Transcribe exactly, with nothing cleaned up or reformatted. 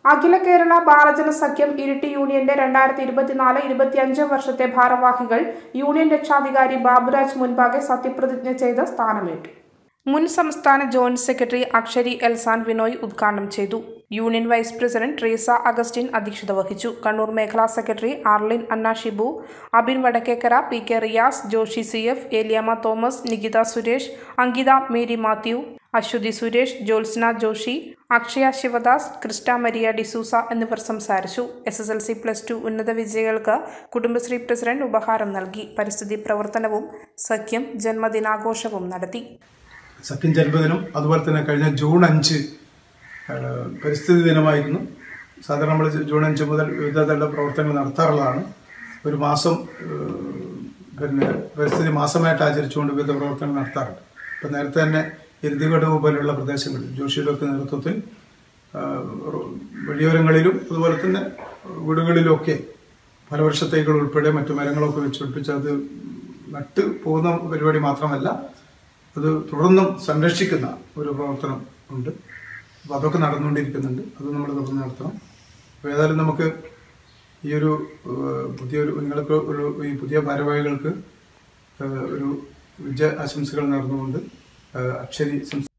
അഖില കേരള ബാലജന സഖ്യം ഇരിട്ടി യൂണിയന്റെ രണ്ടായിരത്തി ഇരുപത്തിനാല് ഇരുപത്തിയഞ്ച് വർഷത്തെ ഭാരവാഹികൾ യൂണിയൻ രക്ഷാധികാരി ബാബുരാജ് മുൻപാകെ സത്യപ്രതിജ്ഞ ചെയ്ത് സ്ഥാനമേറ്റു. മുൻ സംസ്ഥാന ജോയിന്റ് സെക്രട്ടറി അക്ഷരി എൽസാൻ വിനോയ് ഉദ്ഘാടനം ചെയ്തു. Union vice president Treesa Augustine അധ്യക്ഷത വഹിച്ചു. കണ്ണൂർ മേഖലാ secretary Arlin Anna Shibu, Abin Vadakkekara, P K Riyas, Joshi C F, Eliyamma Thomas, Nikitha Suresh, Ankitha Mary Mathew, Aswathi Suresh, Jyotsna Joshi, Akshaya Sivadas, Crista Maria D'Souza എന്നിവർ സംസാരിച്ചു. S S L C plus two ഉന്നത വിജയികൾക്ക് കുടുംബശ്രീ പ്രസിഡന്റ് ഉപഹാരം നൽകി. പരിസ്ഥിതി പ്രവർത്തനവും സഖ്യം ജന്മദിനാഘോഷവും നടത്തി. സഖ്യം ജന്മദിനം അതുപോലെ തന്നെ കഴിഞ്ഞ ജൂൺ അഞ്ച് പരിസ്ഥിതി ദിനമായിരുന്നു. സാധാരണ നമ്മൾ ജൂൺ അഞ്ച് മുതൽ വിവിധ തല പ്രവർത്തനങ്ങൾ നടത്താറുള്ളതാണ്. ഒരു മാസം പിന്നെ പരിസ്ഥിതി മാസമായിട്ട് ആചരിച്ചുകൊണ്ട് വിവിധ പ്രവർത്തനങ്ങൾ നടത്താറുണ്ട്. ഇപ്പം നേരത്തെ തന്നെ ഇരുതികടവ് പോലെയുള്ള പ്രദേശങ്ങളിൽ ജോഷിയുടെ ഒക്കെ നേതൃത്വത്തിൽ വഴിയോരങ്ങളിലും അതുപോലെ തന്നെ വീടുകളിലുമൊക്കെ ഫലവൃക്ഷ തൈകൾ ഉൾപ്പെടെ മറ്റു മരങ്ങളൊക്കെ വെച്ച് പിടിപ്പിച്ച് അത് നട്ട് പോകുന്ന പരിപാടി മാത്രമല്ല, അത് തുടർന്നും സംരക്ഷിക്കുന്ന ഒരു പ്രവർത്തനം ഉണ്ട്. അപ്പോൾ അതൊക്കെ നടന്നുകൊണ്ടിരിക്കുന്നുണ്ട്. അത് നമ്മൾ തുടർന്ന് നടത്തണം. അപ്പോൾ ഏതായാലും നമുക്ക് ഈ ഒരു പുതിയൊരു നിങ്ങൾക്ക് ഒരു ഈ പുതിയ ഭാരവാഹികൾക്ക് ഒരു വിജയ ആശംസകൾ നേർന്നുകൊണ്ട് അക്ഷരി